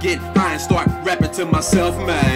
get high and start rapping to myself,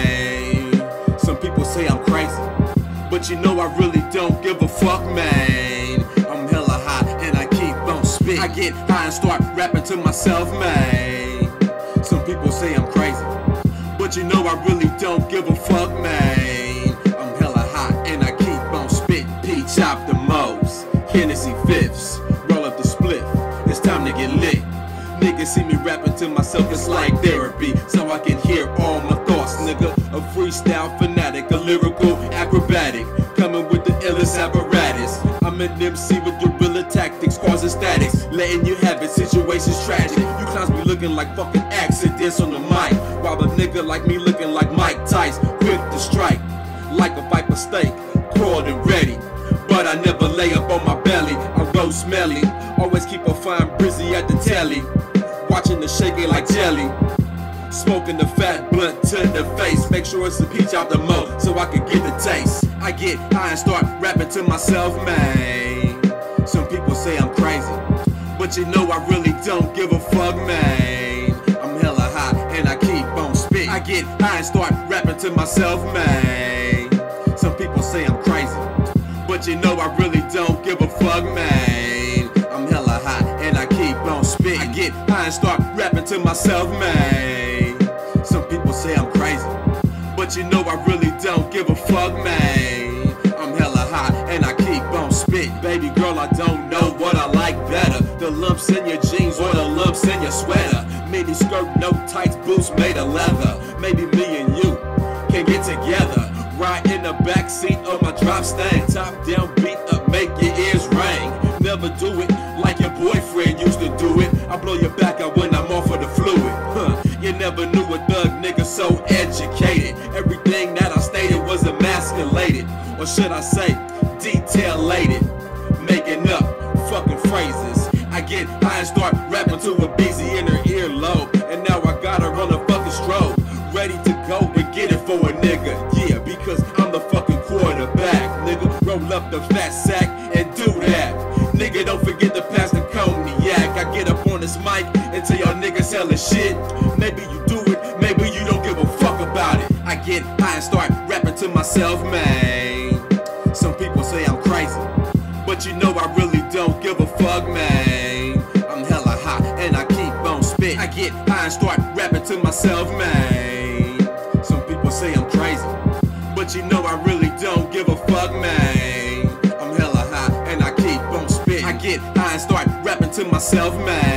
man. Some people say I'm crazy, but you know I really don't give a fuck, man. I'm hella high and I keep on spit. I get high and start rapping to myself, man. Some people say I'm crazy, but you know I really don't give a fuck, man. I'm hella high and I keep on spit. P-chop the most, Hennessy fifths, roll up the spliff. It's time to get lit. Niggas see me rapping to myself, it's like therapy, so I can hear all my thoughts, nigga. A freestyle fanatic, a lyrical acrobatic, coming with the illest apparatus. I'm an MC with guerrilla tactics, causing statics, letting you have it, situations tragic. You clowns be looking like fucking accidents on the mic, while a nigga like me looking like Mike Tyson, quick to strike, like a viper steak, coiled and ready. But I never lay up on my belly, I roll smelly, always keep a fine brizzy at the telly, watching the shaking like jelly, smoking the fat blunt to the face, make sure it's a peach out the mo so I can get the taste. I get high and start rapping to myself, man. Some people say I'm crazy, but you know I really don't give a fuck, man. I'm hella high and I keep on spit. I get high and start rapping to myself, man. Some people say I'm crazy, but you know I really don't give a fuck, man. I'm hella high and I keep on spit. I get high and start rapping to myself, man. Some people say I'm crazy, but you know I really don't give a fuck, man. I'm hella high and I keep on spit. Baby girl, I don't know what I like better, the lumps in your jeans or the lumps in your sweater. Mini skirt, no tights, boots made of leather. Maybe me and you can get together, right in the backseat of my drop stand, top down beat up, make your ears ring. Never do it like your boyfriend used to do it. I blow your back out when I'm off of the fluid. You never knew a thug nigga so educated. Everything that I stated was emasculated, or should I say detail-lated, making up fucking phrases. I get high and start rapping to a busy in her earlobe, and now I got her on a fucking strobe, ready to go and get it for a nigga. Yeah, because I'm the fucking quarterback, nigga. Roll up the fat sack and do that. Nigga, don't forget to pass the cognac. I get up on this mic and tell y'all niggas hella shit. Maybe you do it, maybe you don't give a fuck about it. I get high and start rapping to myself, man. Some people say I'm crazy, but you know I really don't give a fuck, man. I'm hella high and I keep on spit. I get high and start rapping to myself, man. Some people say I'm crazy, but you know I really don't give a fuck, man. I'm hella high and I keep on spit. I get high and start rapping to myself,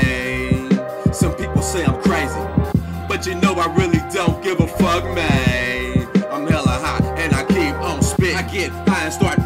man. Some people say I'm crazy, but you know I really don't give a fuck, man. I'm hella high and I keep on spit. I get high and start